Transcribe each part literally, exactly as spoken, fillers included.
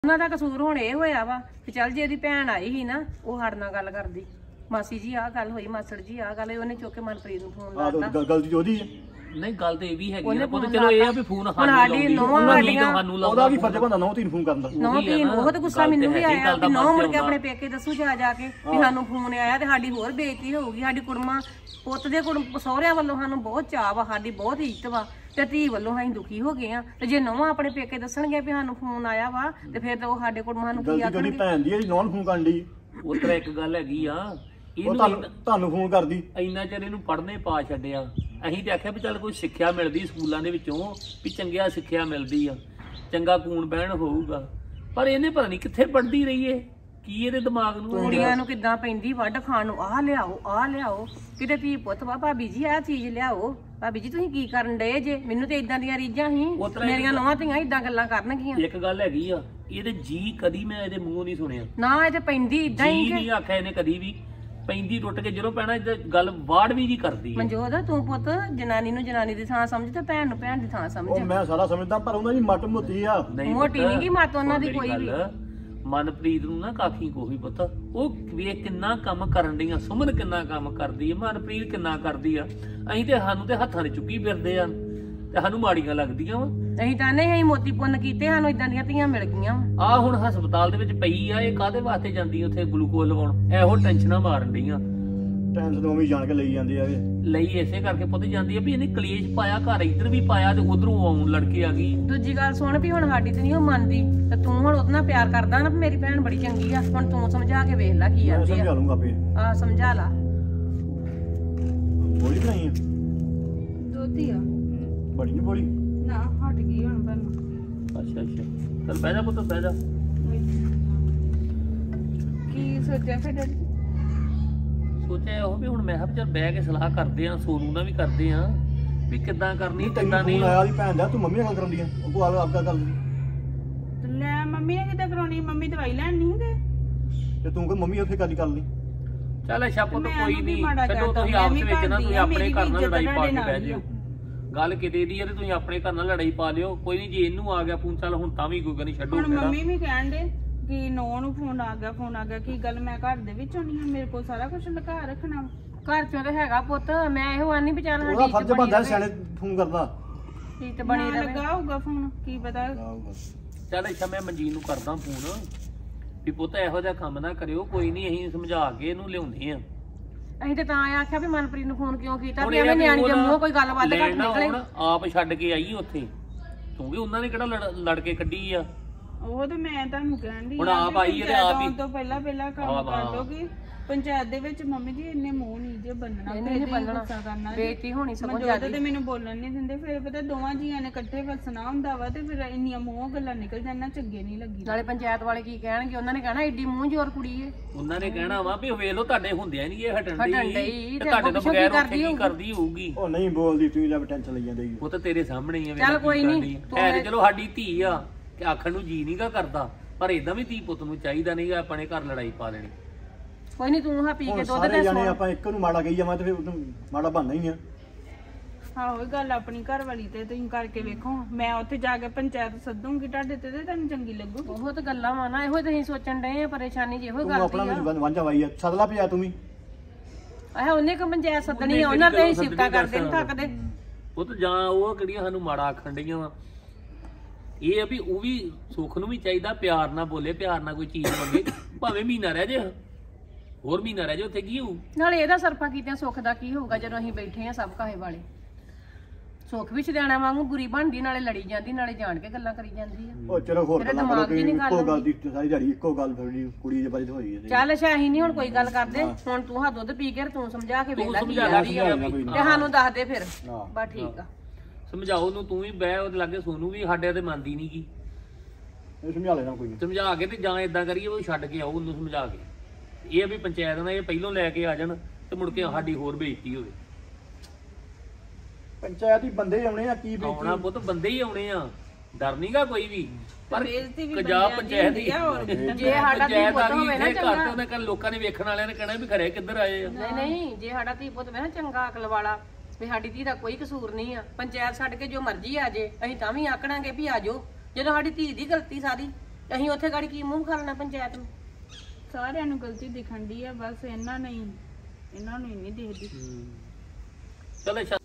ਉਹਨਾਂ ਦਾ ਕਸੂਰ ਹੁਣ ਇਹ ਹੋਇਆ ਵਾ ਕਿ ਚੱਲ ਜੇ ਇਹਦੀ ਭੈਣ ਆਈ ਸੀ ਨਾ ਉਹ ਸਾਡੇ ਨਾਲ ਗੱਲ ਕਰਦੀ ਮਾਸੀ ਜੀ ਆਹ ਗੱਲ ਹੋਈ ਮਾਸੜ ਜੀ ਆਹ ਗੱਲ ਉਹਨੇ ਚੁੱਕ ਕੇ ਮਨਪ੍ਰੀਤ ਨੂੰ ਫੋਨ ਲਾਤਾ ਗਲਤੀ ਉਹਦੀ ਹੈ ਨਹੀਂ ਗੱਲ ਤੇ ਇਹ ਵੀ ਹੈਗੀ ਆ ਪੁੱਤ ਚਲੋ ਇਹ ਆ ਵੀ ਫੋਨ ਹੁਣ ਸਾਡੀ ਨੌਵਾਂ ਸਾਡੀਆਂ ਉਹਦਾ ਵੀ ਫਰਜ਼ ਬੰਦਾ ਨੌ ਤਿੰਨ ਫੋਨ ਕਰਨ ਦਾ ਨੌ ਤਿੰਨ ਬਹੁਤ ਗੁੱਸਾ ਮੈਨੂੰ ਵੀ ਆਇਆ ਕਿ ਨੌ ਮੁੜ ਕੇ ਆਪਣੇ ਪੇਕੇ ਦੱਸੂ ਜਾ ਜਾ ਕੇ ਵੀ ਸਾਨੂੰ ਫੋਨ ਆਇਆ ਤੇ ਸਾਡੀ ਹੋਰ ਬੇਇੱਜ਼ਤੀ ਹੋਊਗੀ ਸਾਡੀ ਕੁੜਮਾ ਪੁੱਤ ਦੇ ਕੁੜ ਸਹੁਰਿਆਂ ਵੱਲੋਂ ਸਾਨੂੰ ਬਹੁਤ ਚਾਅ ਵਾ ਸਾਡੀ ਬਹੁਤ ਇੱਜ਼ਤ ਵਾ ਤੇ ਧੀ ਵੱਲੋਂ ਅਸੀਂ ਦੁਖੀ ਹੋ ਗਏ ਆ ਤੇ ਜੇ ਨੌਵਾਂ ਆਪਣੇ ਪੇਕੇ ਦੱਸਣਗੇ ਵੀ ਸਾਨੂੰ ਫੋਨ ਆਇਆ ਵਾ ਤੇ ਫਿਰ ਤਾਂ ਉਹ ਸਾਡੇ ਕੁੜਮਾ ਨੂੰ ਕੀ ਆਖਣਗੇ ਭੈਣ ਦੀ ਇਹਦੀ ਨੌਨ ਫੋਨ ਕਰਨ ਦੀ ਉਹ ਤਰ੍ਹਾਂ ਇੱਕ ਗੱਲ ਹੈਗੀ ਆ ਇਹਨੂੰ ਤੁਹਾਨੂੰ ਫੋਨ ਕਰਦੀ ਇੰਨਾ ਚਿਰ ਇਹਨੂੰ ਪੜ੍ਹਨੇ ਪਾ ਛੱਡਿਆ ਅਸੀਂ ਤੇ ਆਖਿਆ ਵੀ ਚੱਲ ਕੋਈ ਸਿੱਖਿਆ ਮਿਲਦੀ ਸਕੂਲਾਂ ਦੇ ਵਿੱਚੋਂ ਵੀ ਚੰਗਿਆ ਸਿੱਖਿਆ ਮਿਲਦੀ ਆ ਚੰਗਾ ਕੂਣ ਬਹਿਣ ਹੋਊਗਾ ਪਰ ਇਹਨੇ ਪਤਾ ਨਹੀਂ ਕਿੱਥੇ ਪੜ੍ਹਦੀ ਰਹੀ ਏ ਕੀ ਇਹਦੇ ਦਿਮਾਗ ਨੂੰ ਕੁੜੀਆਂ ਨੂੰ ਕਿੱਦਾਂ ਪੈਂਦੀ ਵੱਢ ਖਾਣ ਨੂੰ ਆਹ ਲਿਆਓ ਆਹ ਲਿਆਓ ਕਿਤੇ ਧੀ ਪੁੱਤ ਵਾ ਭਾਬੀ ਜੀ ਆਹ ਚੀਜ਼ ਲਿਆਓ ਭਾਬੀ ਜੀ ਤੁਸੀਂ ਕੀ ਕਰਨ ਡਏ ਜੇ ਮੈਨੂੰ ਤੇ ਇਦਾਂ ਦੀਆਂ ਰੀਝਾਂ ਸੀ ਮੇਰੀਆਂ ਨੌਵਾਂ ਧੀਆਂ ਇਦਾਂ ਗੱਲਾਂ ਕਰਨਗੀਆਂ ਇੱਕ ਗੱਲ ਹੈਗੀ ਆ ਇਹਦੇ ਜੀ ਕਦੀ ਮੈਂ ਇਹਦੇ ਮੂੰਹੋਂ ਨਹੀਂ ਸੁਣਿਆ ਨਾ ਇਹ ਤੇ ਪੈਂਦੀ ਇਦਾਂ ਹੀ ਜੀ ਨਹੀਂ ਆਖਿਆ ਇਹਨੇ ਕਦੀ ਵੀ ਪੈਂਦੀ ਟੁੱਟ ਕੇ ਜਦੋਂ ਪੈਣਾ ਗੱਲ ਵਾੜ ਵੀ ਜੀ ਕਰਦੀ ਮਨਜੋਤ ਤੂੰ ਪੁੱਤ ਜਨਾਨੀ ਨੂੰ ਜਨਾਨੀ ਦੀ ਥਾਂ ਸਮਝ ਤੇ ਭੈਣ ਨੂੰ ਭੈਣ ਦੀ ਥਾਂ ਸਮਝ ਉਹ ਮੈਂ ਸਾਰਾ ਸਮਝਦਾ ਪਰ ਉਹਨਾਂ ਦੀ ਮੱਟ ਮੋਤੀ ਆ ਮੋਟੀ ਨਹੀਂ ਕੀ ਮੱਤ ਉਹਨਾਂ ਦੀ ਕੋਈ ਵੀ ਮਨਪ੍ਰੀਤ ਨੂੰ ਨਾ ਕਾਫੀ ਕੋਈ ਪਤਾ ਉਹ ਵੇਖ ਕਿੰਨਾ ਕੰਮ ਕਰਨ ਡਈ ਆ ਸੁਮਨ ਕਿੰਨਾ ਕੰਮ ਕਰਦੀ ਆ ਮਨਪ੍ਰੀਤ ਕਿੰਨਾ ਕਰਦੀ ਆ ਅਸੀਂ ਤੇ ਸਾਨੂੰ ਤੇ ਹੱਥਾਂ 'ਚ ਚੁੱਕੀ ਫਿਰਦੇ ਆ ਤੇ ਸਾਨੂੰ ਮਾੜੀਆਂ ਲੱਗਦੀਆਂ ਵਾ ਅਸੀਂ ਤਾਂ ਨਹੀਂ ਅਸੀਂ ਮੋਤੀ ਪੁੰਨ ਕੀਤੇ ਸਾਨੂੰ ਇਦਾਂ ਦੀਆਂ ਧੀਆਂ ਮਿਲ ਗਈਆਂ ਆ ਹੁਣ ਹਸਪਤਾਲ ਦੇ ਵਿੱਚ ਪਈ ਆ ਇਹ ਕਾਹਦੇ ਵਾਸਤੇ ਜਾਂਦੀ ਉੱਥੇ ਗਲੂਕੋਜ਼ ਲਵਾਉਣ ਇਹੋ ਟੈਨਸ਼ਨਾਂ ਮਾਰਨ ਡਈਆਂ ਟੈਨਸ਼ਨ ਉਹ ਵੀ ਜਾਣ ਕੇ ਲਈ ਜਾਂਦੀ ਆ ਲਈ ਇਸੇ ਕਰਕੇ ਪੁੱਤ ਜਾਂਦੀ ਆ ਵੀ ਇਹਨੇ ਕਲੇਸ਼ ਪਾਇਆ ਘਰ ਇੱਧਰ ਵੀ ਪਾਇਆ ਤੇ ਉਧਰੋਂ ਆਉਣ ਲੜਕੇ ਆ ਗਈ ਦੂਜੀ ਗੱਲ ਸੁਣ ਵੀ ਹੁਣ ਸਾਡੀ ਤੇ ਨਹੀਂ ਉਹ ਮੰਨਦੀ ਤੇ ਤੂੰ ਹੁਣ ਉਹਦੇ ਨਾਲ ਪਿਆਰ ਕਰਦਾ ਨਾ ਮੇਰੀ ਭੈਣ ਬੜੀ ਚੰਗੀ ਆ ਹੁਣ ਤੂੰ ਸਮਝਾ ਕੇ ਵੇਖ ਲੈ ਕੀ ਆਂਦੀ ਆ ਸਮਝਾ ਲੂੰਗਾ ਆਪੇ ਆ ਸਮਝਾ ਲਾ ਬੋਲੀ ਨਹੀਂ ਆ ਦੋਤੀ ਆ ਬੜੀ ਨਹੀਂ ਬੋਲੀ ਨਾ ਹਟ ਗਈ ਹੁਣ ਪਹਿਲਾਂ ਅੱਛਾ ਅੱਛਾ ਚੱਲ ਬਹਿ ਜਾ ਪੁੱਤ ਬਹਿ ਜਾ ਕੀ ਸੋਚਿਆ ਫਿਰ ਡੈਡੀ ਸੋਚਿਆ ਉਹ ਵੀ ਹੁਣ ਮੈਂ ਕਿਹਾ ਚੱਲ ਬਹਿ ਕੇ ਸਲਾਹ ਕਰਦੇ ਆ ਸੋਨੂ ਨਾਲ ਵੀ ਕਰਦੇ ਆ ਵੀ ਕਿੱਦਾਂ ਕਰਨੀ ਕਿੱਦਾਂ ਨਹੀਂ ਆਇਆ ਦੀ ਭੈਣ ਦਾ ਤੂੰ ਮੰਮੀ ਨਾਲ ਗੱਲ ਕਰਾਉਂਦੀ ਆ ਉਹ ਕੋ ਆਪ ਗੱਲ ਕਰਦੀ ਲੈ ਮੰਮੀ ਨੇ ਕਿੱਦਾਂ ਕਰਾਉਣੀ ਮੰਮੀ ਦਵਾਈ ਲੈਣ ਨਹੀਂ ਗਏ ਤੇ ਤੂੰ ਕਹ ਮੰਮੀ ਉੱਥੇ ਗੱਲ ਕਰ ਲਈ ਚੱਲ ਅੱਛਾ ਪੁੱਤ ਕੋਈ ਨਹੀਂ ਛੱਡੋ ਤੁਸੀਂ ਆਪਸ ਵਿੱਚ ਨਾ ਤੁਸੀਂ ਆਪਣੇ ਘਰ ਨਾਲ ਲੜਾਈ ਪਾ ਕੇ ਬਹਿ ਜਿਓ ਗੱਲ ਕਿਤੇ ਦੀ ਹੈ ਤੇ ਤੁਸੀਂ ਆਪਣੇ ਘਰ ਨਾਲ ਲੜਾਈ ਪਾ ਲਿਓ ਕੋਈ ਨਹੀਂ ਜੇ ਇਹਨੂੰ ਆ ਗਿਆ ਫੋਨ ਚੱਲ ਹੁਣ ਤਾਂ ਵੀ ਕੋਈ ਨਹੀਂ ਛੱਡੋ ਹੁਣ ਮੰਮੀ ਵੀ ਕਹਿਣ ਦੇ ਕਿ ਨੌ ਨੂੰ ਫੋਨ ਆ ਗਿਆ ਫੋਨ ਆ ਗਿਆ ਕੀ ਗੱਲ ਮੈਂ ਘਰ ਦੇ ਵਿੱਚ ਹੋਣੀ ਆ ਮੇਰੇ ਕੋਲ ਸਾਰਾ ਕੁਝ ਲੁਕਾ ਰੱਖਣਾ ਘਰ ਚੋਂ ਤੇ ਹੈਗਾ ਪੁੱਤ ਮੈਂ ਇਹੋ ਆਨੀ ਵੀ ਚੱਲ ਉਹਦਾ ਫਰਜ਼ ਬੰਦਾ ਸਿਆਣੇ ਫੋਨ ਕਰਦਾ ਠੀਕ ਤੇ ਬਣੀ ਰਹੇ ਲੱਗਾ ਹੋਊਗਾ ਫੋਨ ਕੀ ਪਤਾ ਚੱਲ ਅੱਛਾ ਮੈਂ ਮਨਜੀਤ ਨੂੰ ਕਰਦਾ ਫੋਨ ਵੀ ਪੁੱਤ ਇਹੋ ਜਿਹਾ ਕੰਮ ਨਾ ਕਰਿਓ ਕੋਈ ਨਹੀਂ ਅਸੀਂ ਸਮਝਾ ਕੇ ਇਹਨੂੰ ਲਿਆਉਂਦੇ ਆ ਅਸੀਂ ਤੇ ਤਾਂ ਆਖਿਆ ਵੀ ਮਨਪ੍ਰੀਤ ਨੂੰ ਫੋਨ ਕਿਉਂ ਕੀਤਾ ਵੀ ਐਵੇਂ ਨਿਆਣੀ ਦੇ ਮੂੰਹੋਂ ਕੋਈ ਗੱਲਬਾਤ ਘੱਟ ਨਿਕਲੇ ਆਪ ਛੱਡ ਕੇ ਆਈ ਉੱਥੇ ਕਿਉਂਕਿ ਉਹਨਾਂ ਨੇ ਕਿਹੜਾ ਲੜ ਕੇ ਕੱਢੀ ਆ ਉਹ ਤੇ ਮੈਂ ਤੁਹਾਨੂੰ ਕਹਿਣ ਦੀ ਹੁਣ ਆਪ ਆਈ ਤੇ ਆਪ ਹੀ ਤੋਂ ਪਹਿਲਾਂ ਪਹਿਲਾਂ ਕੰਮ ਕਰ ਲੋਗੇ ਪੰਚਾਇਤ ਦੇ ਵਿੱਚ ਮੰਮੀ ਜੀ ਇੰਨੇ ਮੂੰਹ ਨਹੀਂ ਜੇ ਬੰਨਣਾ ਨਹੀਂ ਬੰਨਣਾ ਬੇਇੱਜ਼ਤੀ ਹੋਣੀ ਸਗੋਂ ਜ਼ਿਆਦਾ ਤੇ ਮੈਨੂੰ ਬੋਲਣ ਨਹੀਂ ਦਿੰਦੇ ਫਿਰ ਪਤਾ ਦੋਵਾਂ ਜੀਆਂ ਨੇ ਇਕੱਠੇ ਵਸਣਾ ਹੁੰਦਾ ਵਾ ਤੇ ਫਿਰ ਇੰਨੀਆਂ ਮੂੰਹ ਗੱਲਾਂ ਨਿਕਲ ਜਾਣਾ ਚੰਗੇ ਨਹੀਂ ਲੱਗੀ ਨਾਲੇ ਪੰਚਾਇਤ ਵਾਲੇ ਕੀ ਕਹਿਣਗੇ ਉਹਨਾਂ ਨੇ ਕਹਿਣਾ ਏਡੀ ਮੂੰਹ ਜ਼ੋਰ ਕੁੜੀ ਏ ਉਹਨਾਂ ਨੇ ਕਹਿਣਾ ਵਾ ਵੀ ਵੇਖ ਲਓ ਤੁਹਾਡੇ ਹੁੰਦਿਆਂ ਨਹੀਂ ਇਹ ਹਟਣ ਡਈ ਤੇ ਤੁਹਾਡੇ ਤੋਂ ਬਗੈਰ ਉੱਥੇ ਕੀ ਕਰਦੀ ਹੋਊਗੀ ਉਹ ਨਹੀਂ ਬੋਲਦੀ ਤੂੰ ਲੈ ਟੈਨਸ਼ਨ ਲਈ ਜਾਂਦੀ ਉਹ ਤਾਂ ਤੇਰੇ ਸਾਹਮਣੇ ਹੀ ਆ ਚੱਲ ਕੋਈ ਨਹੀਂ ਐ ਚਲੋ ਸਾਡੀ ਧੀ ਆ ਕਿ ਆਖਣ ਨੂੰ ਜੀ ਨਹੀਂਗਾ ਕਰਦਾ ਪਰ ਇਦਾਂ ਵੀ ਧੀ ਪੁੱਤ ਨੂੰ ਚਾਹੀਦਾ ਨਹੀਂਗਾ ਆਪਣੇ ਘਰ ਲੜਾਈ ਪਾ ਲੈਣੀ ਕੋਈ ਨਹੀਂ ਤੂੰ ਹਾਂ ਪੀ ਕੇ ਦੁੱਧ ਦੇ ਜਾਣੇ ਆਪਾਂ ਇੱਕ ਨੂੰ ਮਾੜਾ ਕਹੀ ਜਾਵਾਂ ਤੇ ਫਿਰ ਮਾੜਾ ਬਣਨਾ ਹੀ ਆ ਆਹੋ ਗੱਲ ਆਪਣੀ ਘਰ ਵਾਲੀ ਤੇ ਤੁਸੀਂ ਕਰਕੇ ਵੇਖੋ ਮੈਂ ਉੱਥੇ ਜਾ ਕੇ ਪੰਚਾਇਤ ਸੱਦੂਗੀ ਤੁਹਾਡੇ ਤੇ ਤੇ ਤੁਹਾਨੂੰ ਚੰਗੀ ਲੱਗੂ ਬਹੁਤ ਗੱਲਾਂ ਵਾ ਨਾ ਇਹੋ ਤੁਸੀਂ ਸੋਚਣ ਡਏ ਆ ਪਰੇਸ਼ਾਨੀ ਜਿਹੋ ਗੱਲ ਦੀ ਆ ਆਪਣਾ ਮੈਨੂੰ ਵਾਂਝਾ ਵਾਈ ਆ ਸਦਲਾ ਪਿਆ ਤੂੰ ਵੀ ਆਹ ਉਹਨੇ ਕ ਪੰਚਾਇਤ ਸੱਦਣੀ ਆ ਉਹਨਾਂ ਤੇ ਸਿਫਤਾਂ ਕਰਦੇ ਨਹੀਂ ਥੱਕਦੇ ਉਹ ਤਾਂ ਜਾਂ ਉਹ ਕਿਹੜੀਆਂ ਸਾਨੂੰ ਮਾੜਾ ਆਖਣ ਡਈਆਂ ਵਾ ਇਹ ਆ ਵੀ ਉਹ ਵੀ ਸੁੱਖ ਨੂੰ ਵੀ ਚਾਹੀਦਾ ਪਿਆਰ ਨਾਲ ਬੋਲੇ ਪਿਆਰ ਨਾਲ ਕੋਈ ਚੀਜ਼ ਮੰਗੇ ਭਾਵੇਂ ਮਹੀਨਾ ਰਹਿ ਜੇ ਹੋਰ ਮਹੀਨਾ ਰਹਿ ਜੇ ਉੱਥੇ ਕੀ ਹੋਊ ਨਾਲੇ ਇਹਦਾ ਸਰਫਾ ਕੀਤਿਆਂ ਸੁੱਖ ਦਾ ਕੀ ਹੋਊਗਾ ਜਦੋਂ ਅਸੀਂ ਬੈਠੇ ਆ ਸਭ ਕਾਹੇ ਵਾਲੇ ਸੁੱਖ ਵੀ ਛਦਿਆਣਾ ਵਾਂਗੂ ਬੁਰੀ ਬਣਦੀ ਨਾਲੇ ਲੜੀ ਜਾਂਦੀ ਨਾਲੇ ਜਾਣ ਕੇ ਗੱਲਾਂ ਕਰੀ ਜਾਂਦੀ ਆ ਉਹ ਚਲੋ ਹੋਰ ਗੱਲਾਂ ਕਰੋ ਕਿ ਇੱਕੋ ਗੱਲ ਦੀ ਸਾਰੀ ਦਿਹਾੜੀ ਇੱਕੋ ਗੱਲ ਥੋੜੀ ਕੁੜੀ ਦੇ ਬਾਰੇ ਹੋਈ ਹੈ ਚੱਲ ਅੱਛਾ ਅਸੀਂ ਨਹੀਂ ਹੁਣ ਕੋਈ ਗੱਲ ਕਰਦੇ ਹੁਣ ਤੂੰ ਹਾਂ ਦੁੱਧ ਪੀ ਕੇ ਤੂੰ ਸਮਝਾ ਕੇ ਵੇਖ ਲੈ ਕੀ ਆ ਤੇ ਸਾਨੂੰ ਦੱਸ ਦੇ ਫਿਰ ਬਸ ਠੀਕ ਆ ਸਮਝਾਓ ਨੂੰ ਤੂੰ ਵੀ ਬਹਿ ਉਹਦੇ ਲਾਗੇ ਸੋਨੂ ਵੀ ਸਾਡੇ ਤੇ ਮੰਨਦੀ ਨੀ ਗੀ ਇਹ ਸਮਝਾ ਲੈਣਾ ਕੋਈ ਸਮਝਾ ਕੇ ਤੇ ਜਾਂ ਇਦਾਂ ਕਰੀਏ ਉਹ ਛੱਡ ਕੇ ਆਓ ਉਹਨੂੰ ਸਮਝਾ ਕੇ ਇਹ ਵੀ ਪੰਚਾਇਤ ਨਾਲ ਇਹ ਪਹਿਲੋਂ ਲੈ ਕੇ ਆ ਜਾਣ ਤੇ ਮੁੜ ਕੇ ਸਾਡੀ ਹੋਰ ਬੇਇੱਜ਼ਤੀ ਹੋਵੇ ਪੰਚਾਇਤ ਹੀ ਬੰਦੇ ਆਉਣੇ ਆ ਕੀ ਬੇਇੱਜ਼ਤੀ ਆਉਣਾ ਪੁੱਤ ਬੰਦੇ ਹੀ ਆਉਣੇ ਆ ਡਰ ਨਹੀਂਗਾ ਕੋਈ ਵੀ ਪਰ ਪੰਜਾਬ ਪੰਚਾਇਤ ਦੀ ਜੇ ਸਾਡਾ ਧੀ ਪੁੱਤ ਹੋਵੇ ਨਾ ਚੰਗਾ ਉਹਨੇ ਕੱਲ ਲੋਕਾਂ ਨੇ ਵੇਖਣ ਵਾਲਿਆਂ ਨੇ ਕਹਿਣਾ ਵੀ ਖਰੇ ਕਿੱਧਰ ਆਏ ਆ ਨਹੀਂ ਨਹੀਂ ਜੇ ਸਾਡਾ ਧੀ ਪੁੱਤ ਹੋਵੇ ਨਾ ਚੰਗਾ ਅਕਲ ਵਾਲਾ ਵੀ ਸਾਡੀ ਧੀ ਦਾ ਕੋਈ ਕਸੂਰ ਨਹੀਂ ਆ ਪੰਚਾਇਤ ਛੱਡ ਕੇ ਜੋ ਮਰਜ਼ੀ ਆ ਜੇ ਅਸੀਂ ਤਾਂ ਵੀ ਆਕੜਾਂਗੇ ਵੀ ਆ ਜਾਓ ਜਦੋਂ ਸਾਡੀ ਧੀ ਦੀ ਗਲਤੀ ਸਾਰੀ ਅਸੀਂ ਉੱਥੇ ਗਾੜੀ ਕੀ ਮੂੰਹ ਖਾਲਣਾ ਪੰਚਾਇਤ ਨੂੰ? ਸਾਰਿਆਂ ਨੂੰ ਗਲਤੀ ਦਿਖਣ ਦੀ ਆ, ਬਸ ਇਹਨਾਂ ਨਹੀਂ ਇਹਨਾਂ ਨੂੰ ਹੀ ਨਹੀਂ ਦਿਖਦੀ। ਚਲ ਅੱਛਾ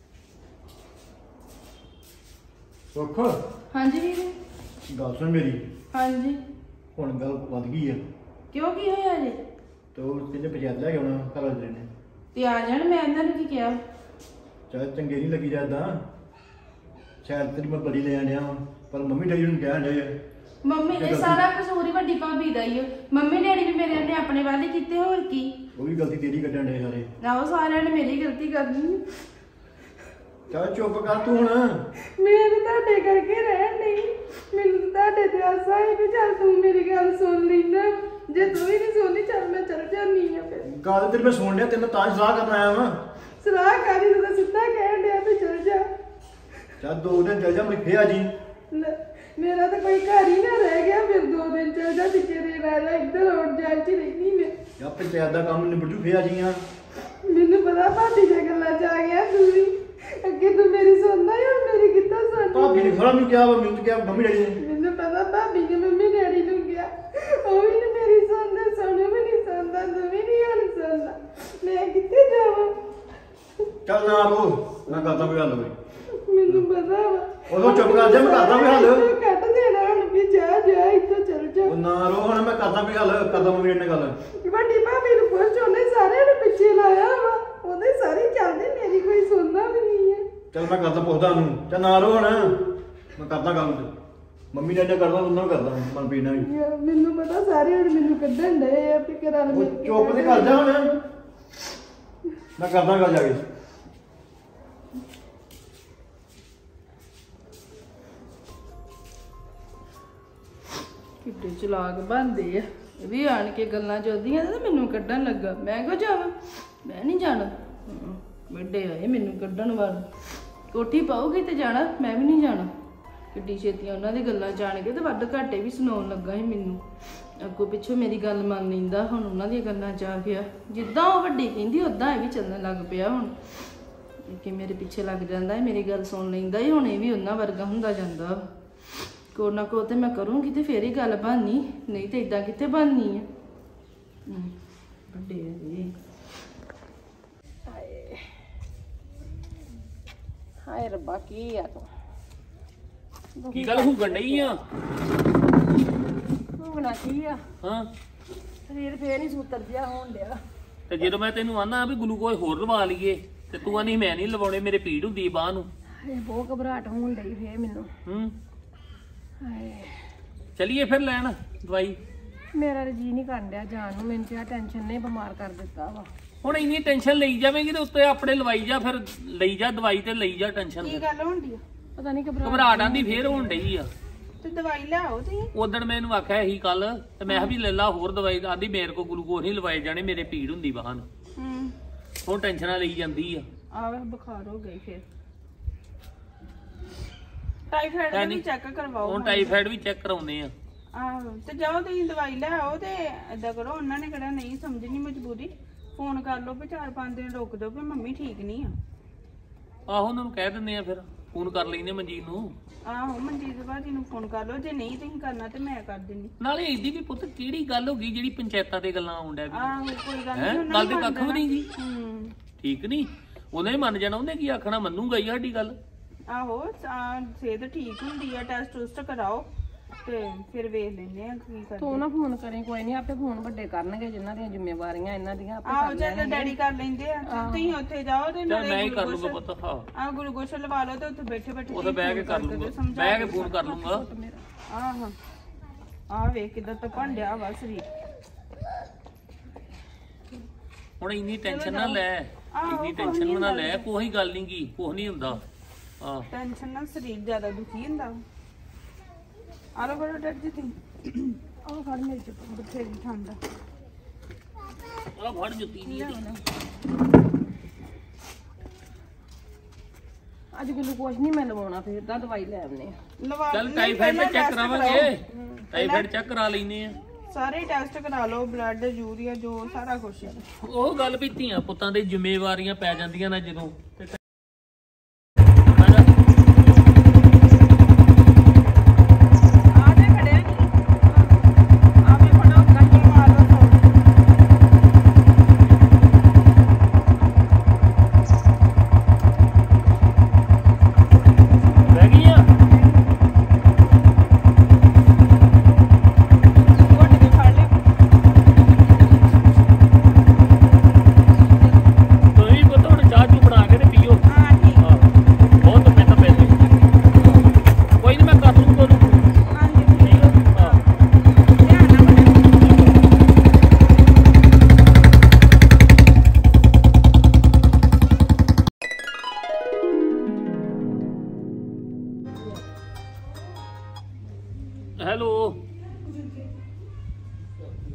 ਸੁੱਖ ਹਾਂਜੀ ਵੀਰੇ। ਗੱਲ ਸੁਣ ਮੇਰੀ, ਹਾਂਜੀ ਹੁਣ ਗੱਲ ਵੱਧ ਗਈ ਆ ਕਿਉਂ ਕੀ ਹੋਇਆ ਜੀ? ਤੇ ਉਹ ਕਹਿੰਦੇ ਪੰਚਾਇਤ ਲੈ ਕੇ ਆਉਣਾ ਘਰ ਵਾਲੇ ਨੇ। ਤੇ ਆ ਜਾਣ, ਮੈਂ ਇਹਨਾਂ ਨੂੰ ਕੀ ਕਿਹਾ? ਚਾਹੇ ਚੰਗੇ ਨਹੀਂ ਲੱਗੀ ਜਾਂਦਾ, ਸ਼ਾਇਦ ਤੇਰੀ ਮੈਂ ਬੜੀ ਲੈ ਆਣਿਆ ਪਰ ਮੰਮੀ ਡੈਡੀ ਨੂੰ ਕਹਿਣ ਡਏ ਆ। ਮੰਮੀ ਨੇ ਸਾਰਾ ਕਸੂਰ ਹੀ ਵੱਡੀ ਭਾਬੀ ਦਾ ਹੀ ਆ। ਮੰਮੀ ਡੈਡੀ ਵੀ ਮੇਰੇ ਨੇ ਆਪਣੇ ਵਾਲੇ ਕੀਤੇ, ਹੋਰ ਕੀ। ਉਹ ਵੀ ਗਲਤੀ ਤੇਰੀ ਕੱਢਣ ਡਏ ਸਾਰੇ। ਆਹੋ ਸਾਰਿਆਂ ਨੇ ਮੇਰੀ ਗਲਤੀ ਕਰਨੀ। ਚੱਲ ਚੁੱਪ ਕਰ ਤੂੰ ਹੁਣ। ਮੈਂ ਤਾਂ ਤੁਹਾਡੇ ਕਰਕੇ ਰਹਿਣ ਨਹੀਂ, ਮੈਨੂੰ ਤਾਂ ਤੁਹਾਡੇ ਤੇ ਆਸਾ ਹੈ ਵੀ ਚੱਲ ਤੂੰ ਮੇਰੀ ਗੱਲ ਸੁਣ ਲੈਂਦਾ। ਜੇ ਤੂੰ ਹੀ ਨਹੀਂ ਸੁਣਨੀ ਚੱਲ ਮੈਂ ਚੱਲ ਜਾਨੀ ਆ। ਫਿਰ ਗੱਲ ਤੇਰੀ ਮੈਂ ਸੁਣ ਲਿਆ, ਤੈਨੂੰ ਤਾਂ ਸਲਾਹ ਕਰਨ ਆਇਆ ਵਾਂ। ਸਲਾਹ ਕਰੀ ਤਾਂ ਸਿੱਧਾ ਕਹਿਣ ਡਿਆ ਵੀ ਚੱਲ ਜਾ। ਚੱਲ ਦੋ ਦਿਨ ਚੱਲ ਜਾ, ਮੈਂ ਫੇਰ ਆ ਜੀ। ਲੈ, ਮੇਰਾ ਤਾਂ ਕੋਈ ਘਰ ਹੀ ਨਾ ਰਹਿ ਗਿਆ। ਫਿਰ ਦੋ ਦਿਨ ਚੱਲ ਜਾ, ਪਿੱਛੇ ਦੇ ਰਹਿ ਲੈ, ਇੱਧਰ ਆਉਣ ਜਾਣ ਚ ਰਹਿਣੀ ਮੈਂ। ਜਾਂ ਪੰਚਾਇਤ ਦਾ ਕੰਮ ਨਿਬੜ ਜੂ, ਫੇਰ ਆ ਜੀ। ਆ ਮੈਨੂੰ ਪਤਾ ਭਾਬੀ ਦੀਆਂ ਗੱਲਾਂ ਚ ਆ ਗਿਆ ਤੂੰ ਵੀ। ਅੱਗੇ ਤੂੰ ਮੇਰੀ ਸੁਣਦਾ ਯਾਰ, ਮੇਰੀ ਕਿੱਦਾਂ ਸੁਣਦੀ? ਭਾਬੀ ਨੇ ਖਰਾ ਮੈਨੂੰ ਕਿਹਾ ਵਾ, ਮੈਨੂੰ ਤਾਂ ਕਿਹਾ ਮੰਮੀ ਡੈਡੀ ਨੇ। ਮੈਨੂੰ ਪਤਾ ਭਾਬੀ ਨੇ ਮੰਮੀ ਡੈਡੀ ਨੂੰ ਕਿਹਾ, ਉਹ ਵੀ ਨੀ ਮੇਰੀ ਸੁਣਦਾ, ਸੋਨੂੰ ਵੀ ਨਹੀਂ ਸੁਣਦਾ, ਤੂੰ ਵੀ ਨਹੀਂ ਹਣ ਸੁਣਦਾ। ਮੈਂ ਕਿੱਥੇ ਜਾਵਾਂ? ਚੱਲ ਨਾ ਰੋ, ਮੈਂ ਕਰਦਾ ਕੋਈ ਹੱਲ ਹੋਵੇ। ਮੈਨੂੰ ਪਤਾ ਵਾ। ਉਦੋਂ ਚੁੱਪ ਕਰ ਜਾ, ਮੈਂ ਕਰਦਾ ਕੋਈ ਹੱਲ। ਤੂੰ ਕੱਟ ਦੇਣਾ ਹੁਣ ਵੀ, ਜਾ ਜਾ ਇੱਥੋਂ ਚੱਲ ਜਾ। ਉਹ ਨਾ ਰੋ, ਹੁਣ ਮੈਂ ਕਰਦਾ ਕੋਈ ਹੱਲ, ਕਰਦਾ ਮੰਮੀ ਡੈਡੀ ਨਾਲ ਗੱਲ। ਵੱਡੀ ਭਾਬੀ ਨੂੰ ਪੁੱਛ, ਉਹਨੇ ਸਾਰਿਆਂ ਨੂੰ ਪਿੱਛੇ ਲਾਇਆ ਵਾ। ਉਹਦੇ ਸਾਰੇ ਚੱਲਦੇ, ਮੇਰੀ ਕੋਈ ਸੁਣਦਾ ਵੀ ਨਹੀਂ ਹੈ। ਚੱਲ ਮੈਂ ਕਰਦਾ ਪੁੱਛਦਾ ਉਹਨੂੰ। ਚੱਲ ਨਾ ਰੋ ਹੁਣ, ਮੈਂ ਕਰਦਾ ਗੱਲ। ਮੰਮੀ ਡੈਡੀ ਨਾਲ ਕਰਦਾ, ਉਹਨਾਂ ਨਾਲ ਕਰਦਾ, ਮਨਪ੍ਰੀਤ ਨਾਲ ਵੀ। ਯਾਰ ਮੈਨੂੰ ਪਤਾ ਸਾਰੇ ਹੁਣ ਮੈਨੂੰ ਕੱਢਣ ਡਏ ਆ ਵੀ ਕਰਾ ਲੈ। ਉਹ ਚੁੱਪ ਤੇ ਕਰ ਜਾ ਹੁਣ, ਮੈਂ ਕਰਦਾ ਗੱਲ ਜਾ ਕੇ। ਕਿੱਡੇ ਚਲਾਕ ਬਣਦੇ ਆ ਇਹ ਵੀ। ਆਣ ਕੇ ਗੱਲਾਂ ਚਲਦੀਆਂ ਤੇ ਮੈਨੂੰ ਕੱਢਣ ਲੱਗਾ। ਮੈਂ ਕਿਉਂ ਜਾਵਾਂ? ਮੈਂ ਨਹੀਂ ਜਾਣਾ। ਵੱਡੇ ਆਏ ਮੈਨੂੰ ਕੱਢਣ ਵਾਲ। ਕੋਠੀ ਪਾਉਗੀ ਤੇ ਜਾਣਾ, ਮੈਂ ਵੀ ਨਹੀਂ ਜਾਣਾ। ਕਿੱਡੀ ਛੇਤੀ ਉਹਨਾਂ ਦੀ ਗੱਲਾਂ ਜਾਣ ਕੇ ਤੇ ਵੱਧ ਘਾਟੇ ਵੀ ਸੁਣਾਉਣ ਲੱਗਾ ਸੀ ਮੈਨੂੰ। ਅੱਗੋਂ ਪਿੱਛੋਂ ਮੇਰੀ ਗੱਲ ਮੰਨ ਲੈਂਦਾ, ਹੁਣ ਉਹਨਾਂ ਦੀਆਂ ਗੱਲਾਂ ਚ ਆ ਗਿਆ। ਜਿੱਦਾਂ ਉਹ ਵੱਡੀ ਕਹਿੰਦੀ ਉਦਾਂ ਇਹ ਵੀ ਚੱਲਣ ਲੱਗ ਪਿਆ। ਹੁਣ ਕਿ ਮੇਰੇ ਪਿੱਛੇ ਲੱਗ ਜਾਂਦਾ ਹੈ, ਮੇਰੀ ਗੱਲ ਸੁਣ ਲੈਂਦਾ ਹੀ। ਹੁਣ ਇਹ ਵੀ ਉਹਨਾਂ ਵਰਗਾ ਹੁੰਦਾ ਜਾਂਦਾ। ਕੋ ਨਾ ਕੋ ਤੇ ਮੈਂ ਕਰੂੰਗੀ ਤੇ ਫੇਰ ਹੀ ਗੱਲ ਬਣਨੀ, ਨਹੀਂ ਤੇ ਇਦਾਂ ਕਿੱਥੇ ਬਣਨੀ ਹੈ। ਵੱਡੇ ਜੀ ਹਾਏ ਹਾਏ ਰੱਬਾ, ਕੀ ਆ ਤੂੰ? ਕੀ ਗੱਲ ਹੁਗਣ ਡਈ ਆ? ਹੋਣਾ ਕੀ ਆ? ਹਾਂ, ਸਰੀਰ ਫੇਰ ਨਹੀਂ ਸੂਤਰ ਜਿਹਾ ਹੋਣ ਡਿਆ। ਤੇ ਜਦੋਂ ਮੈਂ ਤੈਨੂੰ ਆਨਾ ਵੀ ਗਲੂਕੋਜ਼ ਹੋਰ ਲਵਾ ਲਈਏ ਤੇ ਤੂੰ ਆਨੀ ਮੈਂ ਨਹੀਂ ਲਵਾਉਣੇ, ਮੇਰੇ ਪੀੜ ਹੁੰਦੀ ਬਾਹ ਨੂੰ। ਹਾਏ ਬਹੁਤ ਘਬਰਾਹਟ ਹੋਣ ਡਈ ਫੇਰ ਮੈਨੂੰ। ਹੂੰ, ਹਾਏ ਚਲੀਏ ਫਿਰ ਲੈਣ ਦਵਾਈ। ਮੇਰਾ ਜੀ ਨਹੀਂ ਕਰਨ ਡਿਆ ਜਾਣ ਨੂੰ। ਮੈਨੂੰ ਤੇ ਆ ਟੈਨਸ਼ਨ ਨੇ ਬਿਮਾਰ ਕਰ ਦਿੱਤਾ ਵਾ। ਹੁਣ ਇੰਨੀ ਟੈਨਸ਼ਨ ਲਈ ਜਾਵੇਂਗੀ ਤੇ ਉੱਤੇ ਆਪਣੇ ਲਵਾਈ ਜਾ, ਫਿਰ ਲਈ ਜਾ ਦਵਾਈ ਤੇ ਲਈ ਜਾ ਟੈਨਸ਼ਨ। ਕੀ ਗੱਲ ਹੁੰਦੀ ਆ? ਪਤਾ ਨਹੀਂ ਘਬਰਾਹਟ ਘਬਰਾਹਟ ਆਂਦੀ ਫੇਰ ਹੋਣ ਡਈ ਆ। ਤੇ ਦਵਾਈ ਲਿਆਓ ਤੁਸੀਂ। ਉਦਣ ਮੈਂ ਇਹਨੂੰ ਆਖਿਆ ਸੀ ਕੱਲ, ਤੇ ਮੈਂ ਕਿਹਾ ਵੀ ਲੈ ਲਾ ਹੋਰ ਦਵਾਈ। ਆਂਦੀ ਮੇਰੇ ਕੋ ਗਲੂਕੋਜ਼ ਨਹੀਂ ਲਵਾਏ ਜਾਣੇ, ਮੇਰੇ ਪੀੜ ਹੁੰਦੀ ਬਾਹਾਂ ਨੂੰ। ਹੂੰ, ਹੁਣ ਟੈਨਸ਼ਨਾਂ ਲਈ ਜਾਂਦੀ ਆ। ਆਵੇ ਬੁਖਾਰ ਹੋ ਗਈ ਫੇਰ। ਟਾਈਫਾਇਡ ਵੀ ਚੈੱਕ ਕਰਵਾਓ। ਹੁਣ ਟਾਈਫਾਇਡ ਵੀ ਚੈੱਕ ਕਰਾਉਨੇ ਆ। ਆਹੋ, ਤੇ ਜਾਓ ਤੁਸੀਂ ਦਵਾਈ ਲੈ ਆਓ। ਤੇ ਏਦਾਂ ਕਰੋ, ਉਹਨਾਂ ਨੇ ਕਿਹੜਾ ਨਹੀਂ ਸਮਝਣੀ ਮਜਬੂਰੀ। ਫੋਨ ਕਰ ਲਓ ਵੀ ਚਾਰ ਪੰਜ ਦਿਨ ਰੁਕ ਦਿਓ ਵੀ ਮੰਮੀ ਠੀਕ ਨਹੀਂ ਆ। ਆਹੋ, ਉਹਨਾਂ ਨੂੰ ਕਹਿ ਦਿੰਦੇ ਆ, ਫਿਰ ਫੋਨ ਕਰ ਲੈਂਦੇ ਮਨਜੀਤ ਨੂੰ। ਆਹੋ, ਮਨਜੀਤ ਭਾਜੀ ਨੂੰ ਫੋਨ ਕਰ ਲਓ। ਜੇ ਨਹੀਂ ਤੁਸੀਂ ਕਰਨਾ ਤੇ ਮੈਂ ਕਰ ਦਿੰਨੀ। ਨਾਲੇ ਇਹਦੀ ਵੀ ਪੁੱਤ ਕਿਹੜੀ ਗੱਲ ਹੋ ਗਈ ਜਿਹੜੀ ਪੰਚਾਇਤਾਂ ਤੇ ਗੱਲਾਂ ਆਉਣ ਡਿਆ ਵੀ? ਆਹੋ, ਕੋਈ ਗੱਲ ਹੈਂ? ਨਹੀਂ। ਗੱਲ ਤੇ ਕੱਖ ਵੀ ਨਹੀਂ ਗੀ। ਹੂੰ, ਠੀਕ ਨਹੀਂ, ਉਹਨੇ ਹੀ ਮੰਨ ਜਾਣਾ। ਉਹਨੇ ਕੀ ਆਖਣਾ, ਮੰਨੂਗਾ ਹੀ ਸਾਡੀ ਗੱਲ। ਆਹੋ, ਆ, ਸਿਹਤ ਠੀਕ ਹੁੰਦੀ ਆ, ਟੈਸਟ ਟੂਸਟ ਕਰਾਓ ਤੇ ਫਿਰ ਵੇਖ ਲੈਂਦੇ ਆ ਕੀ ਕਰਦੇ। ਤੂੰ ਨਾ ਫੋਨ ਕਰੇ, ਕੋਈ ਨਹੀਂ, ਆਪੇ ਫੋਨ ਵੱਡੇ ਕਰਨਗੇ ਜਿਨ੍ਹਾਂ ਦੀਆਂ ਜ਼ਿੰਮੇਵਾਰੀਆਂ ਇਹਨਾਂ ਦੀਆਂ ਆਪੇ ਆਹੋ, ਕਰ ਚੱਲ ਲੈਣਗੇ। ਡੈਡੀ ਕਰ ਲੈਂਦੇ ਆ। ਤੁਸੀਂ ਉੱਥੇ ਜਾਓ ਤੇ ਚੱਲ ਮੈਂ ਹੀ ਕਰ ਲੂੰਗਾ ਪੁੱਤ। ਹਾਂ, ਆ ਗਲੂਕੋਸ਼ ਲਵਾ ਲਓ ਤੇ ਉੱਥੇ ਬੈਠੇ ਬੈਠੇ ਉੱਥੇ ਬਹਿ ਕੇ ਕਰ ਲੂੰਗਾ, ਬਹਿ ਕੇ ਫੋਨ ਕਰ ਲੂੰਗਾ। ਆਹੋ, ਆ ਵੇਖ ਕਿਦਾਂ ਤਪਣ ਡਿਆ ਵਾ ਸਰੀਰ। ਹੁਣ ਇੰਨੀ ਟੈਨਸ਼ਨ ਨਾ ਲੈ, ਇੰਨੀ ਟੈਨਸ਼ਨ ਨਾ ਲੈ, ਕੋਈ ਗੱਲ ਨਹੀਂ ਗੀ, ਕੁਝ ਨਹੀਂ ਹੁੰਦਾ। ਆਹ ਟੈਨਸ਼ਨ ਨਾਲ ਸਰੀਰ ਜ਼ਿਆਦਾ ਦੁਖੀ ਹੁੰਦਾ। ਆ ਲੋ ਬੜਾ ਡਰ ਜੀ ਤੁਸੀਂ। ਆਹ ਫੜ ਮੇਰੇ ਚ ਬਥੇਰੀ ਠੰਡ ਆ। ਆ ਫੜ ਜੁੱਤੀ ਨਹੀਂ ਅੱਜ ਗਲੂਕੋਸ਼ ਨਹੀਂ ਮੈਂ ਲਵਾਉਣਾ, ਫਿਰ ਤਾਂ ਦਵਾਈ ਲੈ ਆਉਨੇ ਆ। ਲਵਾ ਚੱਲ ਟਾਈਫਾਇਡ ਤੇ ਚੈੱਕ ਕਰਾਵਾਂਗੇ, ਟਾਈਫਾਇਡ ਚੈੱਕ ਕਰਾ ਲੈਨੇ ਆ। ਸਾਰੇ ਟੈਸਟ ਕਰਾ ਲਓ, ਬਲੱਡ, ਯੂਰੀਆ, ਜੋ ਸਾਰਾ ਕੁਝ। ਉਹ ਗੱਲ ਵੀ ਧੀਆਂ ਪੁੱਤਾਂ ਦੇ ਜ਼ਿੰਮੇਵਾਰੀਆਂ ਪੈ ਜਾਂਦੀਆਂ ਨਾ ਜਦੋਂ। ਆ ਤੇ ਖੜਿਆ ਨਹੀਂ।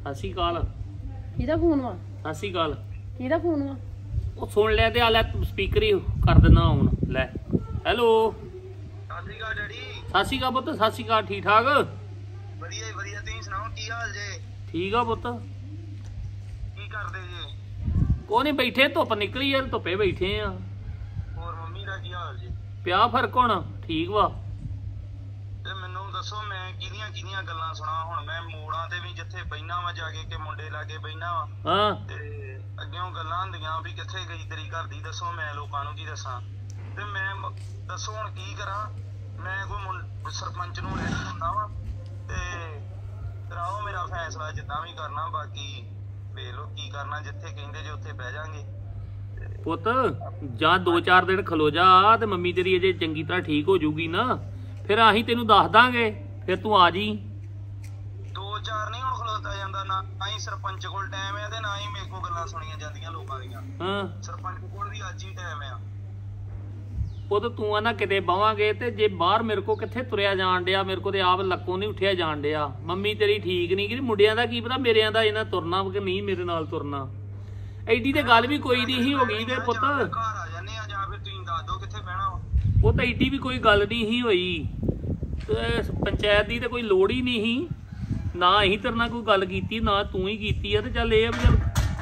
ਸਤਿ ਸ਼੍ਰੀ ਅਕਾਲ। ਕਿਹਦਾ ਫੋਨ ਵਾ? ਸਤਿ ਸ਼੍ਰੀ ਅਕਾਲ। ਕਿਹਦਾ ਫੋਨ ਵਾ? ਉਹ ਸੁਣ ਲਿਆ ਤੇ ਆ ਲੈ ਸਪੀਕਰ ਹੀ ਕਰ ਦਿੰਦਾ ਹੁਣ ਲੈ। ਹੈਲੋ ਸਤਿ ਸ਼੍ਰੀ ਅਕਾਲ ਡੈਡੀ। ਸਤਿ ਸ਼੍ਰੀ ਅਕਾਲ ਪੁੱਤ। ਸਤਿ ਸ਼੍ਰੀ ਅਕਾਲ। ਠੀਕ ਠਾਕ? ਵਧੀਆ ਜੀ ਵਧੀਆ, ਤੁਸੀਂ ਸੁਣਾਓ ਕੀ ਹਾਲ ਜੇ? ਠੀਕ ਆ ਪੁੱਤ। ਕੀ ਕਰਦੇ ਜੇ? ਕੋਈ ਨਹੀਂ, ਬੈਠੇ ਧੁੱਪ ਨਿਕਲੀ ਯਾਰ, ਧੁੱਪੇ ਬੈਠੇ ਆ। ਹੋਰ ਮੰਮੀ ਦਾ ਕੀ ਹਾਲ ਜੇ? ਪਿਆ ਫਰਕ ਹੁਣ? ਠੀਕ ਵਾ। ਤੇ ਮੈਨੂੰ ਦੱਸੋ ਮੈਂ ਕਿਹਦੀਆਂ ਕਿਹਦੀਆਂ ਗੱਲਾਂ ਸੁਣਾ ਹੁਣ? ਮੈਂ ਮੋੜਾਂ ਤੇ ਵੀ ਜਿੱਥੇ ਬੈਠਾ ਵਾਂ ਜਾ ਕੇ ਕਿ ਮੁੰਡੇ ਲਾਗੇ ਬੈਠਾ ਵਾਂ ਹਾਂ ਤੇ ਅੱਗਿਓਂ ਗੱਲਾਂ ਹੁੰਦੀਆਂ ਵੀ ਕਿੱਥੇ ਗਈ ਤੇਰੀ ਘਰ ਦੀ, ਦੱਸੋ ਮੈਂ ਲੋਕਾਂ ਨੂੰ ਕੀ ਦੱਸਾਂ? ਤੇ ਮੈਂ ਮ- ਦੱਸੋ ਹੁਣ ਕੀ ਕਰਾਂ? ਮੈਂ ਕੋਈ ਮੁੰ- ਸਰਪੰਚ ਨੂੰ ਲੈ ਕੇ ਹੁੰਦਾ ਵਾ ਤੇ ਕਰਾਓ ਮੇਰਾ ਫੈਸਲਾ ਜਿੱਦਾਂ ਵੀ ਕਰਨਾ, ਬਾਕੀ ਵੇਖ ਲਓ ਕੀ ਕਰਨਾ, ਜਿੱਥੇ ਕਹਿੰਦੇ ਜੇ ਉੱਥੇ ਬਹਿ ਜਾਾਂਗੇ। ਪੁੱਤ ਜਾਂ ਦੋ ਚਾਰ ਦਿਨ ਖਲੋ ਜਾ ਤੇ ਮੰਮੀ ਤੇਰੀ ਅਜੇ ਚੰਗੀ ਤਰ੍ਹਾਂ ਠੀਕ ਹੋ ਜਾਊਗੀ ਨਾ, ਫਿਰ ਅਸੀਂ ਤੈਨੂੰ ਦੱਸ ਦਾਂਗੇ, ਫਿਰ ਤੂੰ ਆ ਜੀ। ਦੋ ਚਾਰ ਨਹੀਂ ਹੁਣ ਖਲੋਤਾ ਜਾਂਦਾ, ਨਾ ਹੀ ਸਰਪੰਚ ਕੋਲ ਟਾਈਮ ਹੈ ਤੇ ਨਾ ਹੀ ਮੇਰੇ ਕੋਲ ਗੱਲਾਂ ਸੁਣੀਆਂ ਜਾਂਦੀਆਂ ਲੋਕਾਂ ਦੀਆਂ। ਹਾਂ ਸਰਪੰਚ ਕੋਲ ਵੀ ਅੱਜ ਹੀ ਟਾਈਮ ਆ। ਪੁੱਤ ਤੂੰ ਆ ਨਾ ਕਿਤੇ ਬਵਾਂਗੇ ਤੇ ਜੇ ਬਾਹਰ ਮੇਰੇ ਕੋ ਕਿੱਥੇ ਤੁਰਿਆ ਜਾਣ ਡਿਆ, ਮੇਰੇ ਕੋ ਤੇ ਆਪ ਲੱਕੋਂ ਨਹੀਂ ਉੱਠਿਆ ਜਾਣ ਡਿਆ। ਮੰਮੀ ਤੇਰੀ ਠੀਕ ਨਹੀਂ ਕਿ ਮੁੰਡਿਆਂ ਦਾ ਕੀ ਪਤਾ ਮੇਰਿਆਂ ਦਾ ਇਹਨਾਂ ਤੁਰਨਾ ਕਿ ਨਹੀਂ ਮੇਰੇ ਨਾਲ ਤੁਰਨਾ। ਐਡੀ ਤੇ ਗੱਲ ਵੀ ਕੋਈ ਨਹੀਂ ਸੀ ਹੋ ਗਈ ਤੇ ਪੁੱਤ। ਜਾਂ ਫਿਰ ਘਰ ਆ ਜਾਂਦੇ ਆ ਜਾਂ ਫਿਰ ਤੁਸੀਂ ਦੱਸ ਦਿਓ ਕਿੱਥੇ ਬਹਿਣਾ ਵਾ। ਉਹ ਤਾਂ ਐਡੀ ਵੀ ਕੋਈ ਗੱਲ ਨਹੀਂ ਸੀ ਹੋਈ ਤੇ ਪੰਚਾਇਤ ਦੀ ਤੇ ਕੋਈ ਲੋੜ ਹੀ ਨਹੀਂ ਸੀ, ਨਾ ਅਸੀਂ ਤੇਰੇ ਨਾਲ ਕੋਈ ਗੱਲ ਕੀਤੀ ਨਾ ਤੂੰ ਹੀ ਕੀਤੀ ਆ। ਤੇ ਚੱਲ ਇਹ ਆ ਵੀ ਚੱਲ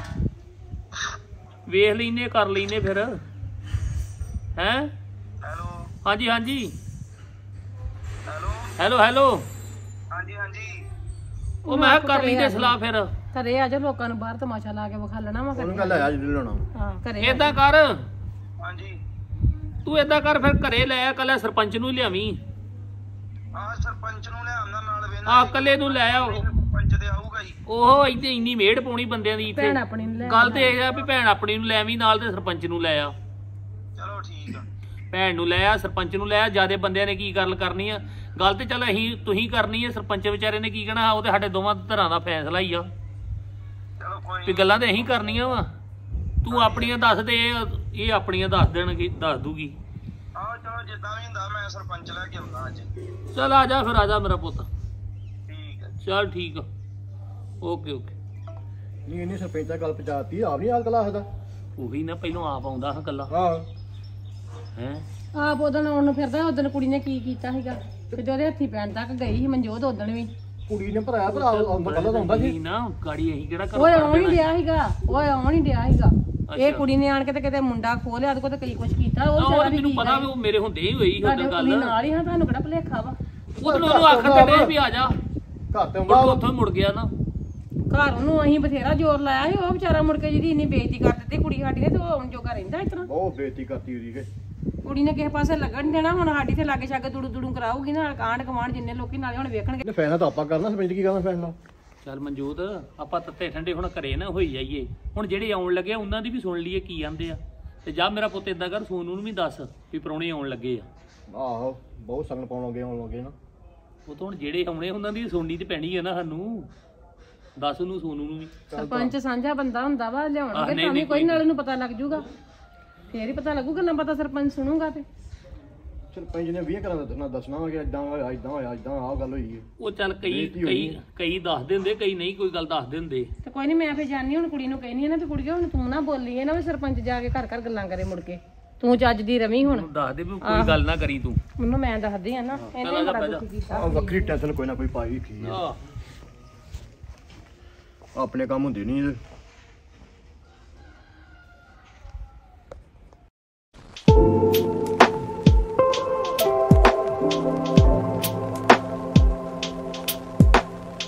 ਵੇਖ ਲੈਨੇ ਕਰ ਲੈਨੇ ਫਿਰ। ਹੈਂ ਹੈਲੋ ਹਾਂਜੀ ਹਾਂਜੀ ਹੈਲੋ ਹੈਲੋ ਹੈਲੋ ਹਾਂਜੀ ਹਾਂਜੀ। ਉਹ ਮੈਂ ਕਿਹਾ ਕਰ ਲੈਂਦੇ ਸਲਾਹ ਫਿਰ। ਘਰੇ ਆ ਜਾ, ਲੋਕਾਂ ਨੂੰ ਬਾਹਰ ਤਮਾਸ਼ਾ ਲਾ ਕੇ ਵਿਖਾ ਲੈਣਾ ਵਾ। ਉਹਨੂੰ ਗੱਲ ਆਇਆ ਜਦੋਂ ਲਾਉਣਾ। ਹਾਂ ਘਰੇ ਆ ਏਦਾਂ ਕਰ ਹਾਂਜੀ ਤੂੰ ਏਦਾਂ ਕਰ ਫਿਰ ਘਰੇ ਲੈ ਆ, ਕੱਲਾ ਸਰਪੰਚ ਨੂੰ ਲਿਆਵੀਂ। ਆ ਸਰਪੰਚ ਨੂੰ ਲਿਆਉਂਦਾ ਨਾਲ ਵੇਨਾ। ਆ ਕੱਲੇ ਨੂੰ ਲੈ ਆ। ਸਰਪੰਚ ਤੇ ਆਊਗਾ ਜੀ। ਉਹ ਇੱਥੇ ਇੰਨੀ ਮੇੜ ਪਾਉਣੀ ਬੰਦਿਆਂ ਦੀ ਇੱਥੇ। ਭੈਣ ਆਪਣੀ ਨੂੰ ਲੈ ਗੱਲ ਤੇ ਇਹ ਆ ਵੀ ਭੈਣ ਆਪਣੀ ਨੂੰ ਲੈ ਆਵੀਂ ਨਾਲ ਤੇ ਸਰਪੰਚ ਨੂੰ ਲੈ ਆ। ਚਲੋ ਠੀਕ ਆ। ਭੈਣ ਨੂੰ ਲੈ ਆ, ਸਰਪੰਚ ਨੂੰ ਲੈ ਆ। ਜਿਆਦੇ ਬੰਦਿਆਂ ਨੇ ਕੀ ਗੱਲ ਕਰਨੀ ਆ? ਗੱਲ ਤੇ ਚੱਲ ਅਸੀਂ ਤੁਸੀਂ ਕਰਨੀ ਹੈ, ਸਰਪੰਚ ਵਿਚਾਰੇ ਨੇ ਕੀ ਕਹਿਣਾ? ਉਹ ਤੇ ਸਾਡੇ ਦੋਵਾਂ ਧਿਰਾਂ ਦਾ ਫੈਸਲਾ ਹੀ ਆ ਚਲੋ ਕੋਈ ਵੀ ਗੱਲਾਂ ਤੇ ਅਸੀਂ ਕਰਨੀਆਂ ਵਾ। ਤੂੰ ਆਪਣੀਆਂ ਦੱਸ ਦੇ, ਇਹ ਇਹ ਆਪਣੀਆਂ ਦੱਸ ਦੇਣਗੇ, ਦੱਸ ਦੂਗੀ। ਆਹ ਚਲੋ ਜਿੱਦਾਂ ਵੀ ਹੁੰਦਾ ਮੈਂ ਸਰਪੰਚ ਲੈ ਕੇ ਆਉਂਦਾ ਅੱਜ। ਚੱਲ ਆ ਜਾ ਫਿਰ, ਆ ਜਾ ਮੇਰਾ ਪੁੱਤ। ਠੀਕ ਹੈ। ਚੱਲ ਠੀਕ ਆ, ਓਕੇ ਓਕੇ। ਨਹੀਂ ਇਹਨੇ ਸਰਪੰਚ ਦਾ ਗੱਲ ਪਹੁੰਚਾਤੀ, ਆਪ ਨਹੀਂ ਹਾਲ ਕਲਾ ਸਕਦਾ। ਉਹੀ ਨਾ ਪਹਿਲੋਂ ਆਪ ਆਉਂਦਾ ਹਾਂ ਗੱਲਾਂ ਆਹ ਹੈ। ਆਪ ਉਦਣ ਆਉਣ ਨੂੰ ਫਿਰਦਾ। ਉਦਣ ਕੁੜੀ ਨੇ ਕੀ ਕੀਤਾ ਸੀਗਾ ਕਿਤੇ ਉਹਦੇ ਹੱਥੀ ਪੈਣ ਤੱਕ ਗਈ ਸੀ ਮਨਜੋਤ ਉਦਣ ਵੀ। ਕੁੜੀ ਨੇ ਭਰਾਇਆ ਭਰਾ ਆਉਂਦਾ ਕੱਲਾ ਤਾਂ ਆਉਂਦਾ ਸੀ ਨਾ ਗਾੜੀ ਅਸੀਂ ਕਿਹੜਾ ਓਏ ਕਰ ਆਉਣ ਹੀ ਡਿਆ ਸੀਗਾ, ਓਏ ਆਉਣ ਹੀ ਡਿਆ ਸੀਗਾ। ਇਹ ਅੱਛਾ। ਕੁੜੀ ਨੇ ਆਣ ਕੇ ਤੇ ਕਿਤੇ ਮੁੰਡਾ ਖੋਲਿਆ, ਉਹਦੇ ਕੋਲ ਤੇ ਕਈ ਕੁਛ ਕੀਤਾ। ਉਹ ਉਹ ਸਾਰਾ ਵੀ ਮੈਨੂੰ ਪਤਾ ਵੀ ਉਹ ਮੇਰੇ ਹੁੰਦੇ ਹੀ ਹੋਈ ਤੁਹਾਡੇ ਉਦੋਂ ਕੁੜੀ ਗੱਲ। ਨਾਲ ਹੀ ਹਾਂ, ਤੁਹਾਨੂੰ ਕਿਹੜਾ ਭੁਲੇਖਾ ਵਾ? ਉਦੋਂ ਉਹਨੂੰ ਆਖਣ ਤੇ ਡੇ ਵੀ ਆ ਜਾ, ਘਰ ਤੇ ਮੁੜ ਆਉਂਦਾ ਕੇ ਉੱਥੋਂ ਮੁੜ ਗਿਆ ਨਾ। ਘਰ ਨੂੰ ਅਸੀਂ ਬਥੇਰਾ ਜ਼ੋਰ ਲਾਇਆ ਸੀ, ਉਹ ਵਿਚਾਰਾ ਮੁੜ ਕੇ ਜਿਹਦੀ ਇੰਨੀ ਬੇਇੱਜ਼ਤੀ ਕਰ ਦਿੱਤੀ ਕੁੜੀ ਸਾਡੀ ਨੇ, ਤੇ ਉਹ ਆਉਣ ਜੋਗਾ ਰਹਿੰਦਾ ਇਸ ਤਰ੍ਹਾਂ। ਬਹੁਤ ਬੇਇੱਜ਼ਤੀ ਕਰਤੀ ਉਹਦੀ ਕੇ। ਕੁੜੀ ਨੇ ਕਿਸੇ ਪਾਸੇ ਲੱਗਣ ਨੀ ਦੇਣਾ। ਹੁਣ ਸਾਡੀ ਤੇ ਲਾਗੇ ਛਾਗੇ ਦੁੜੂ ਦੁੜੂ ਕਰਾਊਗੀ ਨਾਲ, ਕਾਂਡ ਕਮਾਂਡ ਜਿੰਨੇ ਲੋਕੀ ਨਾਲੇ ਹੁਣ ਵੇਖਣਗੇ। ਇਹਨੇ ਫੈਸਲਾ ਤਾਂ ਆਪਾਂ ਕਰਨਾ, ਸਰਪੰਚ ਕੀ ਕਰਨਾ ਫੈਸਲਾ? ਚੱਲ ਮਨਜੋਤ ਆਪਾਂ ਤੱਤੇ ਠੰਡੇ ਹੁਣ ਘਰੇ ਨਾ ਹੋਈ ਜਾਈਏ। ਹੁਣ ਜਿਹੜੇ ਆਉਣ ਲੱਗੇ ਆ ਉਹਨਾਂ ਦੀ ਵੀ ਸੁਣ ਲਈਏ ਕੀ ਆਂਦੇ ਆ। ਤੇ ਜਾ ਮੇਰਾ ਪੁੱਤ ਏਦਾਂ ਕਰ, ਸੋਨੂ ਨੂੰ ਵੀ ਦੱਸ ਵੀ ਪ੍ਰਾਹੁਣੇ ਆਉਣ ਲੱਗੇ ਆ। ਆਹੋ ਬਹੁਤ ਸੰਗਣ ਪਾਉਣ ਲੱਗੇ ਆਉਣ ਲੱਗੇ ਨਾ। ਉਹ ਤਾਂ ਹੁਣ ਜਿਹੜੇ ਆਉਣੇ ਉਹਨਾਂ ਦੀ ਸੁਣਨੀ ਤੇ ਪੈਣੀ ਆ ਨਾ ਸਾਨੂੰ। ਦੱਸ ਉਹਨੂੰ ਸੋਨੂ ਨੂੰ ਵੀ। ਸਰਪੰਚ ਸਾਂਝਾ ਬੰਦਾ ਹੁੰਦਾ ਵਾ, ਆਹ, ਲਿਆਉਣਗੇ ਨਹੀਂ, ਤਾਂ ਵੀ ਨਹੀਂ, ਕੋਈ ਕੋਈ ਨਾਲੇ ਨੂੰ ਪਤਾ ਲੱਗ ਜੂਗਾ, ਫੇਰ ਹੀ ਪਤਾ ਲੱਗੂਗਾ। ਨਾ ਪਤਾ ਸਰਪੰਚ ਸੁਣੂਗਾ ਤੇ ਸਰਪੰਚ ਨੇ ਵੀਹ ਘਰਾਂ ਦਾ ਦੱਸਣਾ ਦੱਸਣਾ ਵਾ ਕਿ ਏਦਾਂ ਹੋਇਆ ਏਦਾਂ ਹੋਇਆ ਏਦਾਂ ਆਹ ਗੱਲ ਹੋਈ ਹੈ। ਉਹ ਚੱਲ ਕਈ ਬੇਇੱਜ਼ਤੀ ਹੋਈ ਕਈ ਹੈ। ਕਈ ਦੱਸ ਦਿੰਦੇ, ਕਈ ਨਹੀਂ ਕੋਈ ਗੱਲ ਦੱਸ ਦਿੰਦੇ। ਤੇ ਕੋਈ ਨਹੀਂ, ਮੈਂ ਫੇਰ ਜਾਣੀ ਹੁਣ ਕੁੜੀ ਨੂੰ ਕਹਿਨੀ ਆ ਨਾ ਵੀ ਕੁੜੀਏ ਹੁਣ ਤੂੰ ਨਾ ਬੋਲੀ ਇਹ ਨਾ ਵੀ ਸਰਪੰਚ ਜਾ ਕੇ ਘਰ ਘਰ ਗੱਲਾਂ ਕਰੇ ਮੁੜ ਕੇ। ਤੂੰ ਚੱਜ ਦੀ ਰਵੀ ਹੁਣ। ਉਹਨੂੰ ਦੱਸ ਦੇ ਵੀ ਕੋਈ ਗੱਲ ਨਾ ਕਰੀ ਤੂੰ। ਮੈਨੂੰ ਮੈਂ ਦੱਸਦੀ ਆ ਨਾ, ਇਹਨੇ ਬੜਾ ਦੁੱਖ ਕੀਤਾ। ਆਹ ਵੱਖਰੀ ਟੈਨਸ਼ਨ ਕੋਈ ਨਾ ਕੋਈ ਪਾਈ ਠੀਕ ਹੈ। ਆਹ ਆਪਣੇ ਕੰਮ ਹੁੰਦੇ ਨਹੀਂ